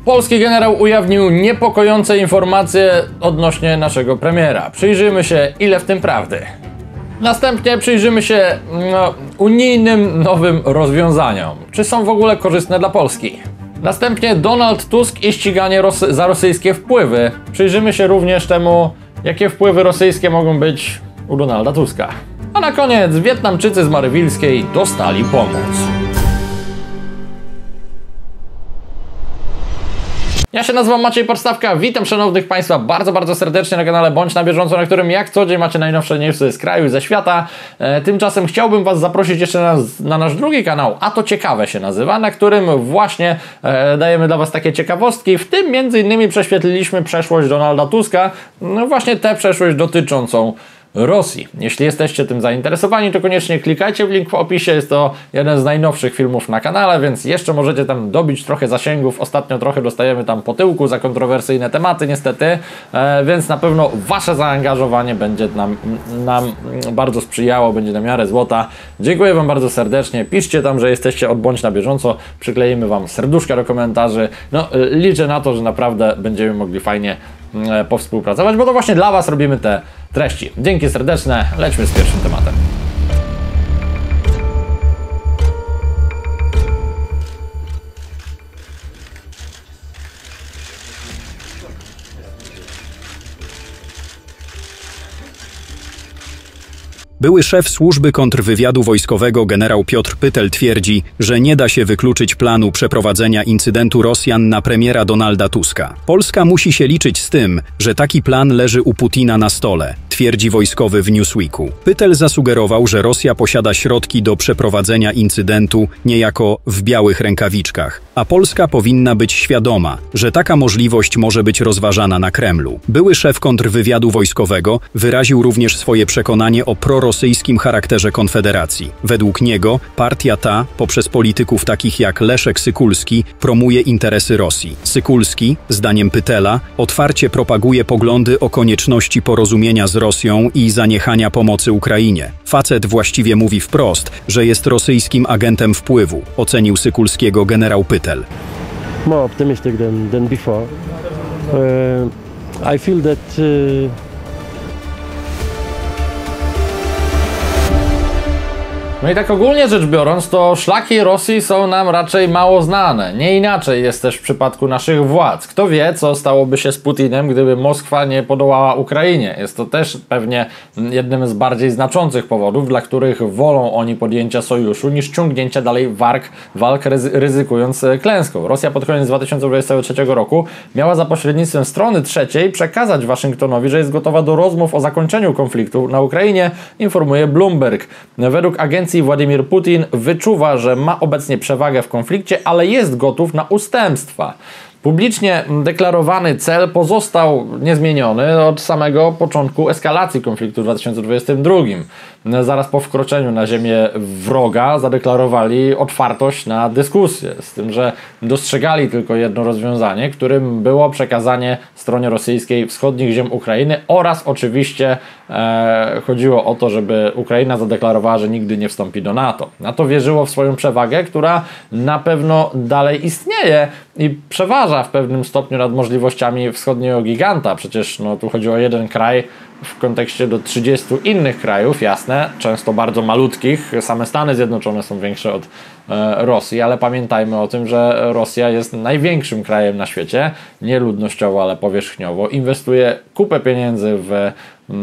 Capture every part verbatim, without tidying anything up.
Polski generał ujawnił niepokojące informacje odnośnie naszego premiera. Przyjrzyjmy się, ile w tym prawdy. Następnie przyjrzymy się no, unijnym nowym rozwiązaniom. Czy są w ogóle korzystne dla Polski? Następnie Donald Tusk i ściganie ros za rosyjskie wpływy. Przyjrzymy się również temu, jakie wpływy rosyjskie mogą być u Donalda Tuska. A na koniec Wietnamczycy z Marywilskiej dostali pomoc. Ja się nazywam Maciej Podstawka, witam szanownych Państwa bardzo, bardzo serdecznie na kanale Bądź na bieżąco, na którym jak co dzień macie najnowsze newsy z kraju i ze świata. E, tymczasem chciałbym Was zaprosić jeszcze na, na nasz drugi kanał, A to Ciekawe się nazywa, na którym właśnie e, dajemy dla Was takie ciekawostki, w tym między innymi prześwietliliśmy przeszłość Donalda Tuska, no właśnie tę przeszłość dotyczącą Rosji. Jeśli jesteście tym zainteresowani, to koniecznie klikajcie w link w opisie. Jest to jeden z najnowszych filmów na kanale, więc jeszcze możecie tam dobić trochę zasięgów. Ostatnio trochę dostajemy tam po tyłku za kontrowersyjne tematy niestety, e, więc na pewno Wasze zaangażowanie będzie nam, nam bardzo sprzyjało, będzie na miarę złota. Dziękuję Wam bardzo serdecznie. Piszcie tam, że jesteście od Bądź na bieżąco. Przykleimy Wam serduszka do komentarzy. No, liczę na to, że naprawdę będziemy mogli fajnie e, powspółpracować, bo to właśnie dla Was robimy te treści. Dzięki serdeczne, lećmy z pierwszym tematem. Były szef służby kontrwywiadu wojskowego generał Piotr Pytel twierdzi, że nie da się wykluczyć planu przeprowadzenia incydentu Rosjan na premiera Donalda Tuska. Polska musi się liczyć z tym, że taki plan leży u Putina na stole, twierdzi wojskowy w Newsweeku. Pytel zasugerował, że Rosja posiada środki do przeprowadzenia incydentu niejako w białych rękawiczkach, a Polska powinna być świadoma, że taka możliwość może być rozważana na Kremlu. Były szef kontrwywiadu wojskowego wyraził również swoje przekonanie o prorosyjskim rosyjskim charakterze Konfederacji. Według niego partia ta, poprzez polityków takich jak Leszek Sykulski, promuje interesy Rosji. Sykulski, zdaniem Pytela, otwarcie propaguje poglądy o konieczności porozumienia z Rosją i zaniechania pomocy Ukrainie. Facet właściwie mówi wprost, że jest rosyjskim agentem wpływu, ocenił Sykulskiego generał Pytel. More optimistic than, than before. Uh, I feel that uh... No i tak ogólnie rzecz biorąc, to szlaki Rosji są nam raczej mało znane. Nie inaczej jest też w przypadku naszych władz. Kto wie, co stałoby się z Putinem, gdyby Moskwa nie podołała Ukrainie. Jest to też pewnie jednym z bardziej znaczących powodów, dla których wolą oni podjęcia sojuszu, niż ciągnięcia dalej walk, walk ryzykując klęską. Rosja pod koniec dwa tysiące dwudziestego trzeciego roku miała za pośrednictwem strony trzeciej przekazać Waszyngtonowi, że jest gotowa do rozmów o zakończeniu konfliktu na Ukrainie, informuje Bloomberg. Według agencji Władimir Putin wyczuwa, że ma obecnie przewagę w konflikcie, ale jest gotów na ustępstwa. Publicznie deklarowany cel pozostał niezmieniony od samego początku eskalacji konfliktu w dwa tysiące dwudziestym drugim. Zaraz po wkroczeniu na ziemię wroga zadeklarowali otwartość na dyskusję, z tym, że dostrzegali tylko jedno rozwiązanie, którym było przekazanie stronie rosyjskiej wschodnich ziem Ukrainy oraz oczywiście e, chodziło o to, żeby Ukraina zadeklarowała, że nigdy nie wstąpi do NATO. NATO wierzyło w swoją przewagę, która na pewno dalej istnieje i przeważa w pewnym stopniu nad możliwościami wschodniego giganta. Przecież no, tu chodzi o jeden kraj w kontekście do trzydziestu innych krajów, jasne, często bardzo malutkich. Same Stany Zjednoczone są większe od e, Rosji, ale pamiętajmy o tym, że Rosja jest największym krajem na świecie, nie ludnościowo, ale powierzchniowo. Inwestuje kupę pieniędzy w e,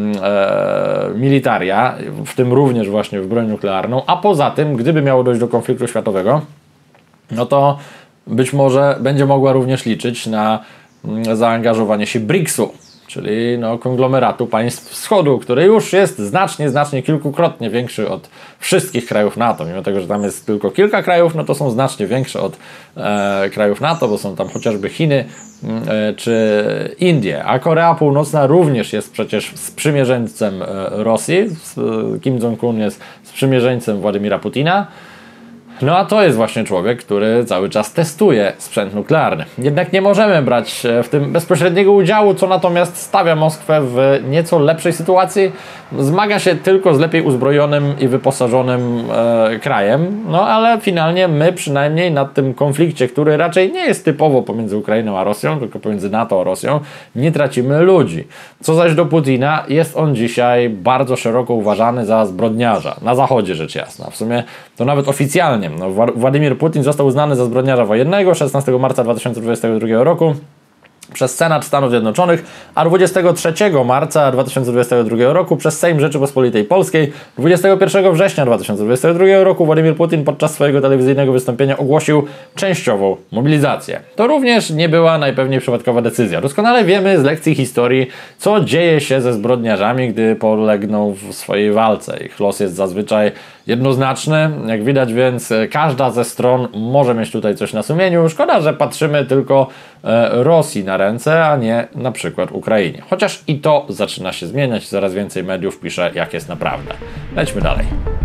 militaria, w tym również właśnie w broń nuklearną, a poza tym, gdyby miało dojść do konfliktu światowego, no to być może będzie mogła również liczyć na zaangażowanie się briksu, czyli no, konglomeratu państw wschodu, który już jest znacznie, znacznie kilkukrotnie większy od wszystkich krajów NATO. Mimo tego, że tam jest tylko kilka krajów, no to są znacznie większe od e, krajów NATO, bo są tam chociażby Chiny e, czy Indie. A Korea Północna również jest przecież sprzymierzeńcem e, Rosji. Kim Jong-un jest sprzymierzeńcem Władimira Putina. No a to jest właśnie człowiek, który cały czas testuje sprzęt nuklearny. Jednak nie możemy brać w tym bezpośredniego udziału, co natomiast stawia Moskwę w nieco lepszej sytuacji. Zmaga się tylko z lepiej uzbrojonym i wyposażonym e, krajem, no ale finalnie my przynajmniej na tym konflikcie, który raczej nie jest typowo pomiędzy Ukrainą a Rosją, tylko pomiędzy NATO a Rosją, nie tracimy ludzi. Co zaś do Putina, jest on dzisiaj bardzo szeroko uważany za zbrodniarza. Na zachodzie rzecz jasna. W sumie to nawet oficjalnie. No, Władimir Putin został uznany za zbrodniarza wojennego szesnastego marca dwa tysiące dwudziestego drugiego roku przez Senat Stanów Zjednoczonych, a dwudziestego trzeciego marca dwa tysiące dwudziestego drugiego roku przez Sejm Rzeczypospolitej Polskiej. dwudziestego pierwszego września dwa tysiące dwudziestego drugiego roku Władimir Putin podczas swojego telewizyjnego wystąpienia ogłosił częściową mobilizację. To również nie była najpewniej przypadkowa decyzja. Doskonale wiemy z lekcji historii, co dzieje się ze zbrodniarzami, gdy polegną w swojej walce. Ich los jest zazwyczaj jednoznaczny. Jak widać więc każda ze stron może mieć tutaj coś na sumieniu. Szkoda, że patrzymy tylko e, Rosji na ręce, a nie na przykład Ukrainie. Chociaż i to zaczyna się zmieniać. Coraz więcej mediów pisze, jak jest naprawdę. Lećmy dalej.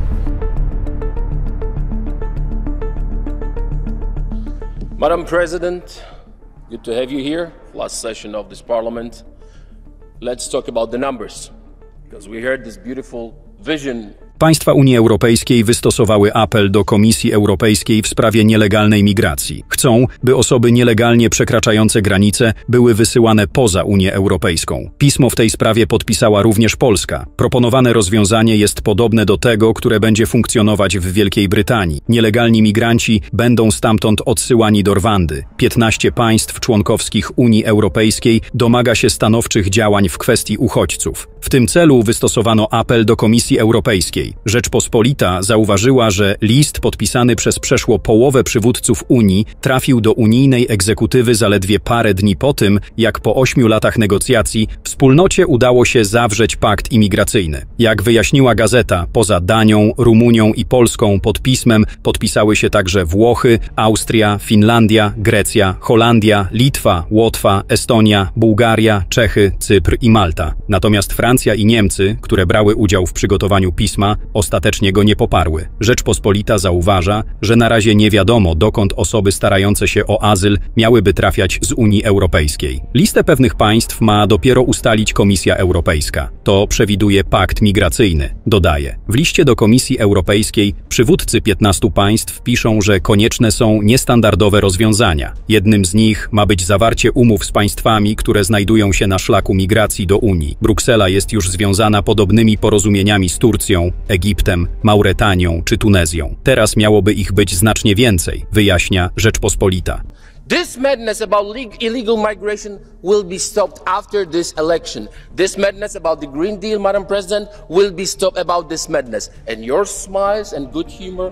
Madam President, good to have you here. Last session of this parliament. Let's talk about the numbers, because we heard this beautiful vision. Państwa Unii Europejskiej wystosowały apel do Komisji Europejskiej w sprawie nielegalnej migracji. Chcą, by osoby nielegalnie przekraczające granice były wysyłane poza Unię Europejską. Pismo w tej sprawie podpisała również Polska. Proponowane rozwiązanie jest podobne do tego, które będzie funkcjonować w Wielkiej Brytanii. Nielegalni migranci będą stamtąd odsyłani do Rwandy. piętnaście państw członkowskich Unii Europejskiej domaga się stanowczych działań w kwestii uchodźców. W tym celu wystosowano apel do Komisji Europejskiej. Rzeczpospolita zauważyła, że list podpisany przez przeszło połowę przywódców Unii trafił do unijnej egzekutywy zaledwie parę dni po tym, jak po ośmiu latach negocjacji wspólnocie udało się zawrzeć pakt imigracyjny. Jak wyjaśniła gazeta, poza Danią, Rumunią i Polską pod pismem podpisały się także Włochy, Austria, Finlandia, Grecja, Holandia, Litwa, Łotwa, Estonia, Bułgaria, Czechy, Cypr i Malta. Natomiast Francja i Niemcy, które brały udział w przygotowaniu pisma, ostatecznie go nie poparły. Rzeczpospolita zauważa, że na razie nie wiadomo, dokąd osoby starające się o azyl miałyby trafiać z Unii Europejskiej. Listę pewnych państw ma dopiero ustalić Komisja Europejska. To przewiduje pakt migracyjny, dodaje. W liście do Komisji Europejskiej przywódcy piętnastu państw piszą, że konieczne są niestandardowe rozwiązania. Jednym z nich ma być zawarcie umów z państwami, które znajdują się na szlaku migracji do Unii. Bruksela jest już związana podobnymi porozumieniami z Turcją, Egiptem, Mauretanią czy Tunezją. Teraz miałoby ich być znacznie więcej, wyjaśnia Rzeczpospolita. This madness about illegal migration will be stopped after this election. This madness about the Green Deal, Madam President, will be stopped about this madness. And your smiles and good humor.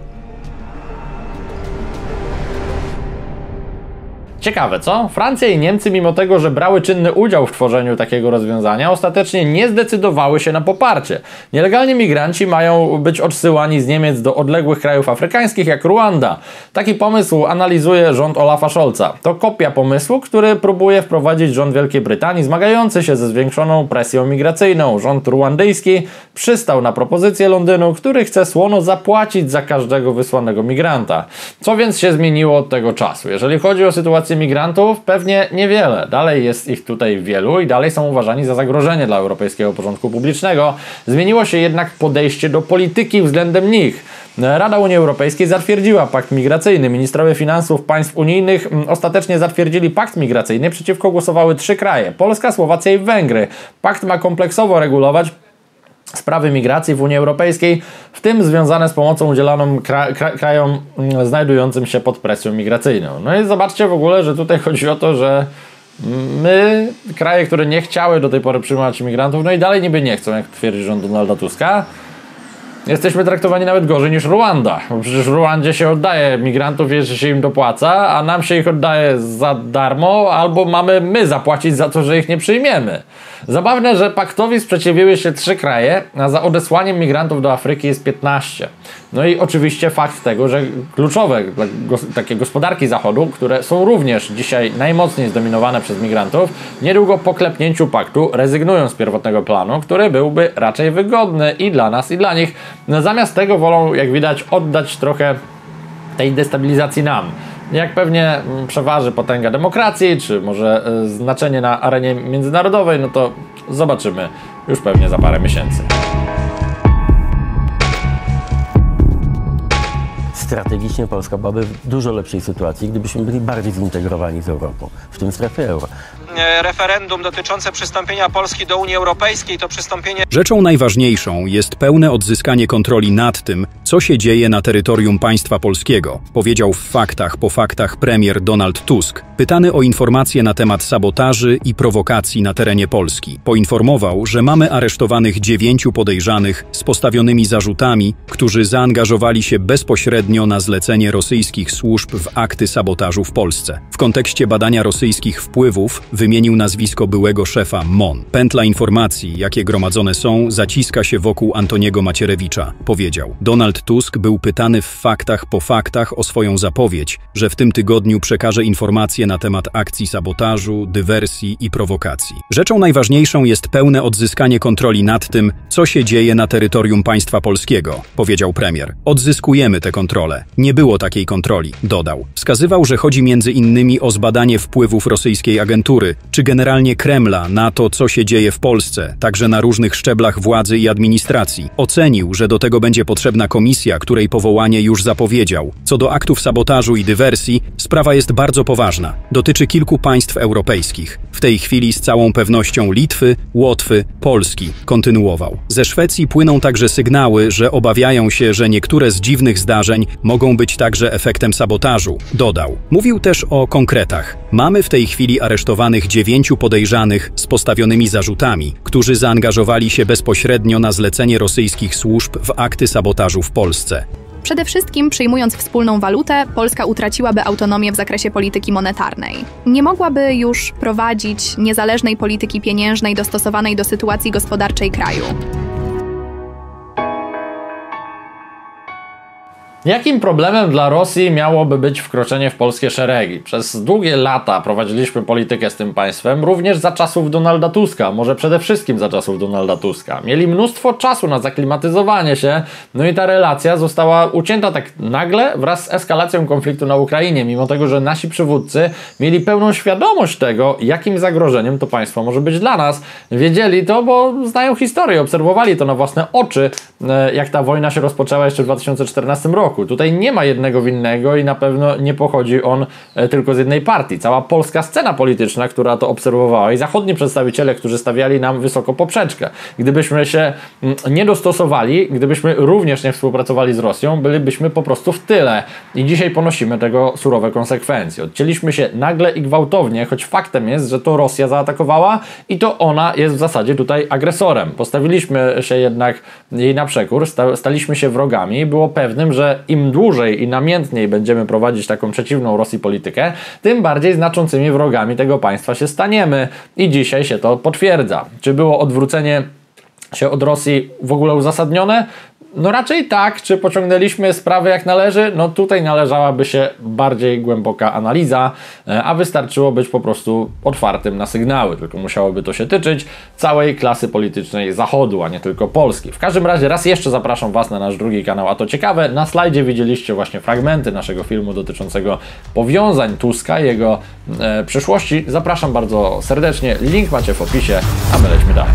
Ciekawe, co? Francja i Niemcy, mimo tego, że brały czynny udział w tworzeniu takiego rozwiązania, ostatecznie nie zdecydowały się na poparcie. Nielegalni migranci mają być odsyłani z Niemiec do odległych krajów afrykańskich, jak Ruanda. Taki pomysł analizuje rząd Olafa Scholza. To kopia pomysłu, który próbuje wprowadzić rząd Wielkiej Brytanii, zmagający się ze zwiększoną presją migracyjną. Rząd ruandyjski przystał na propozycję Londynu, który chce słono zapłacić za każdego wysłanego migranta. Co więc się zmieniło od tego czasu? Jeżeli chodzi o sytuację migrantów, pewnie niewiele. Dalej jest ich tutaj wielu i dalej są uważani za zagrożenie dla europejskiego porządku publicznego. Zmieniło się jednak podejście do polityki względem nich. Rada Unii Europejskiej zatwierdziła pakt migracyjny. Ministrowie finansów państw unijnych ostatecznie zatwierdzili pakt migracyjny. Przeciwko głosowały trzy kraje: Polska, Słowacja i Węgry. Pakt ma kompleksowo regulować sprawy migracji w Unii Europejskiej, w tym związane z pomocą udzielaną kra kra krajom znajdującym się pod presją migracyjną. No i zobaczcie w ogóle, że tutaj chodzi o to, że my, kraje, które nie chciały do tej pory przyjmować imigrantów, no i dalej niby nie chcą, jak twierdzi rząd Donalda Tuska, jesteśmy traktowani nawet gorzej niż Ruanda, bo przecież w Ruandzie się oddaje migrantów, jeżeli się im dopłaca, a nam się ich oddaje za darmo, albo mamy my zapłacić za to, że ich nie przyjmiemy. Zabawne, że paktowi sprzeciwiły się trzy kraje, a za odesłaniem migrantów do Afryki jest piętnaście. No i oczywiście fakt tego, że kluczowe takie gospodarki Zachodu, które są również dzisiaj najmocniej zdominowane przez migrantów, niedługo po klepnięciu paktu rezygnują z pierwotnego planu, który byłby raczej wygodny i dla nas, i dla nich. No, zamiast tego wolą, jak widać, oddać trochę tej destabilizacji nam. Jak pewnie przeważy potęga demokracji, czy może znaczenie na arenie międzynarodowej, no to zobaczymy już pewnie za parę miesięcy. Strategicznie Polska byłaby w dużo lepszej sytuacji, gdybyśmy byli bardziej zintegrowani z Europą, w tym strefie euro. Referendum dotyczące przystąpienia Polski do Unii Europejskiej to przystąpienie... Rzeczą najważniejszą jest pełne odzyskanie kontroli nad tym, co się dzieje na terytorium państwa polskiego, powiedział w Faktach po faktach premier Donald Tusk, pytany o informacje na temat sabotaży i prowokacji na terenie Polski. Poinformował, że mamy aresztowanych dziewięciu podejrzanych z postawionymi zarzutami, którzy zaangażowali się bezpośrednio na zlecenie rosyjskich służb w akty sabotażu w Polsce. W kontekście badania rosyjskich wpływów wymienił nazwisko byłego szefa M O N. Pętla informacji, jakie gromadzone są, zaciska się wokół Antoniego Macierewicza, powiedział. Donald Tusk był pytany w Faktach po faktach o swoją zapowiedź, że w tym tygodniu przekaże informacje na temat akcji sabotażu, dywersji i prowokacji. Rzeczą najważniejszą jest pełne odzyskanie kontroli nad tym, co się dzieje na terytorium państwa polskiego, powiedział premier. Odzyskujemy tę kontrolę. Nie było takiej kontroli, dodał. Wskazywał, że chodzi między innymi o zbadanie wpływów rosyjskiej agentury, czy generalnie Kremla na to, co się dzieje w Polsce, także na różnych szczeblach władzy i administracji. Ocenił, że do tego będzie potrzebna komisja, której powołanie już zapowiedział. Co do aktów sabotażu i dywersji, sprawa jest bardzo poważna. Dotyczy kilku państw europejskich. W tej chwili z całą pewnością Litwy, Łotwy, Polski, kontynuował. Ze Szwecji płyną także sygnały, że obawiają się, że niektóre z dziwnych zdarzeń mogą być także efektem sabotażu, dodał. Mówił też o konkretach. Mamy w tej chwili aresztowanych dziewięciu podejrzanych z postawionymi zarzutami, którzy zaangażowali się bezpośrednio na zlecenie rosyjskich służb w akty sabotażu w Polsce. Przede wszystkim, przyjmując wspólną walutę, Polska utraciłaby autonomię w zakresie polityki monetarnej. Nie mogłaby już prowadzić niezależnej polityki pieniężnej dostosowanej do sytuacji gospodarczej kraju. Jakim problemem dla Rosji miałoby być wkroczenie w polskie szeregi? Przez długie lata prowadziliśmy politykę z tym państwem, również za czasów Donalda Tuska, może przede wszystkim za czasów Donalda Tuska. Mieli mnóstwo czasu na zaklimatyzowanie się, no i ta relacja została ucięta tak nagle wraz z eskalacją konfliktu na Ukrainie, mimo tego, że nasi przywódcy mieli pełną świadomość tego, jakim zagrożeniem to państwo może być dla nas. Wiedzieli to, bo znają historię, obserwowali to na własne oczy, jak ta wojna się rozpoczęła jeszcze w dwa tysiące czternastym roku. Tutaj nie ma jednego winnego i na pewno nie pochodzi on tylko z jednej partii. Cała polska scena polityczna, która to obserwowała, i zachodni przedstawiciele, którzy stawiali nam wysoko poprzeczkę. Gdybyśmy się nie dostosowali, gdybyśmy również nie współpracowali z Rosją, bylibyśmy po prostu w tyle. I dzisiaj ponosimy tego surowe konsekwencje. Odcięliśmy się nagle i gwałtownie, choć faktem jest, że to Rosja zaatakowała i to ona jest w zasadzie tutaj agresorem. Postawiliśmy się jednak jej na przekór, staliśmy się wrogami. Było pewnym, że im dłużej i namiętniej będziemy prowadzić taką przeciwną Rosji politykę, tym bardziej znaczącymi wrogami tego państwa się staniemy. I dzisiaj się to potwierdza. Czy było odwrócenie się od Rosji w ogóle uzasadnione? No raczej tak. Czy pociągnęliśmy sprawę jak należy? No tutaj należałaby się bardziej głęboka analiza, a wystarczyło być po prostu otwartym na sygnały. Tylko musiałoby to się tyczyć całej klasy politycznej Zachodu, a nie tylko Polski. W każdym razie raz jeszcze zapraszam Was na nasz drugi kanał, a to ciekawe. Na slajdzie widzieliście właśnie fragmenty naszego filmu dotyczącego powiązań Tuska i jego e, przyszłości. Zapraszam bardzo serdecznie. Link macie w opisie, a my lećmy dalej.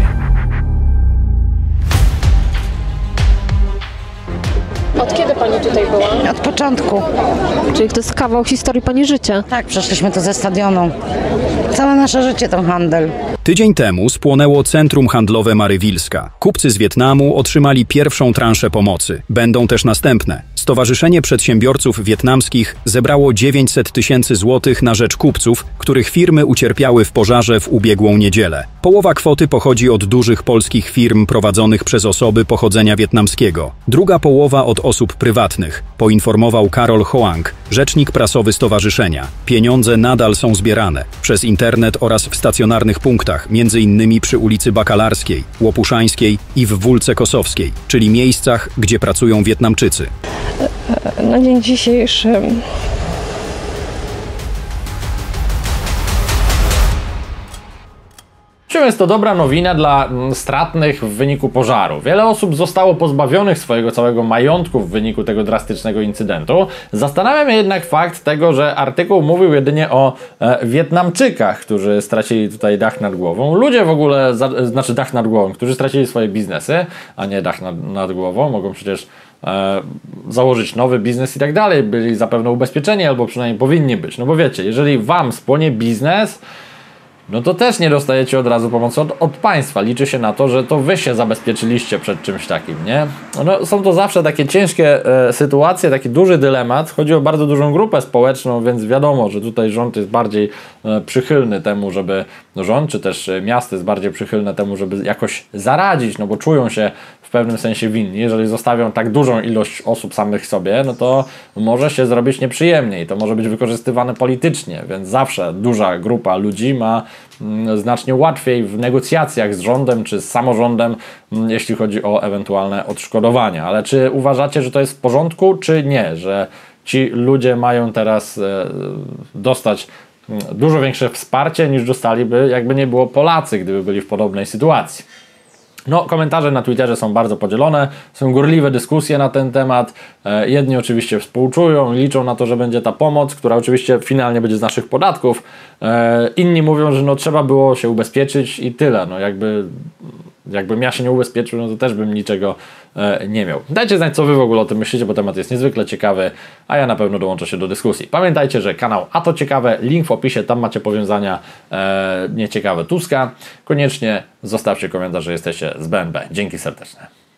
Od kiedy Pani tutaj była? Od początku. Czyli to jest kawał historii Pani życia? Tak, przeszliśmy tu ze stadionu. Całe nasze życie to handel. Tydzień temu spłonęło centrum handlowe Marywilska. Kupcy z Wietnamu otrzymali pierwszą transzę pomocy. Będą też następne. Stowarzyszenie Przedsiębiorców Wietnamskich zebrało dziewięćset tysięcy złotych na rzecz kupców, których firmy ucierpiały w pożarze w ubiegłą niedzielę. Połowa kwoty pochodzi od dużych polskich firm prowadzonych przez osoby pochodzenia wietnamskiego. Druga połowa od osób prywatnych, poinformował Karol Hoang, rzecznik prasowy stowarzyszenia. Pieniądze nadal są zbierane przez internet oraz w stacjonarnych punktach, między innymi przy ulicy Bakalarskiej, Łopuszańskiej i w Wólce Kosowskiej, czyli miejscach, gdzie pracują Wietnamczycy. Na dzień dzisiejszy czym jest to dobra nowina dla stratnych w wyniku pożaru? Wiele osób zostało pozbawionych swojego całego majątku w wyniku tego drastycznego incydentu. Zastanawia mnie jednak fakt tego, że artykuł mówił jedynie o e, Wietnamczykach, którzy stracili tutaj dach nad głową. Ludzie w ogóle, za, znaczy dach nad głową, którzy stracili swoje biznesy, a nie dach nad, nad głową, mogą przecież e, założyć nowy biznes i tak dalej. Byli zapewne ubezpieczeni, albo przynajmniej powinni być. No bo wiecie, jeżeli wam spłonie biznes, no to też nie dostajecie od razu pomocy od, od państwa. Liczy się na to, że to wy się zabezpieczyliście przed czymś takim, nie? No, są to zawsze takie ciężkie e, sytuacje, taki duży dylemat. Chodzi o bardzo dużą grupę społeczną, więc wiadomo, że tutaj rząd jest bardziej e, przychylny temu, żeby no rząd, czy też miasto jest bardziej przychylne temu, żeby jakoś zaradzić, no bo czują się w pewnym sensie winni. Jeżeli zostawią tak dużą ilość osób samych sobie, no to może się zrobić nieprzyjemnie i to może być wykorzystywane politycznie, więc zawsze duża grupa ludzi ma mm, znacznie łatwiej w negocjacjach z rządem czy z samorządem, mm, jeśli chodzi o ewentualne odszkodowania. Ale czy uważacie, że to jest w porządku, czy nie? Że ci ludzie mają teraz e, dostać dużo większe wsparcie niż dostaliby, jakby nie było Polacy, gdyby byli w podobnej sytuacji. No, komentarze na Twitterze są bardzo podzielone, są gorliwe dyskusje na ten temat. E, jedni oczywiście współczują, liczą na to, że będzie ta pomoc, która oczywiście finalnie będzie z naszych podatków. E, inni mówią, że no trzeba było się ubezpieczyć i tyle. No jakby, jakbym ja się nie ubezpieczył, no to też bym niczego e, nie miał. Dajcie znać, co wy w ogóle o tym myślicie, bo temat jest niezwykle ciekawy, a ja na pewno dołączę się do dyskusji. Pamiętajcie, że kanał A to Ciekawe, link w opisie, tam macie powiązania e, nieciekawe Tuska. Koniecznie zostawcie komentarz, że jesteście z B N B. Dzięki serdeczne.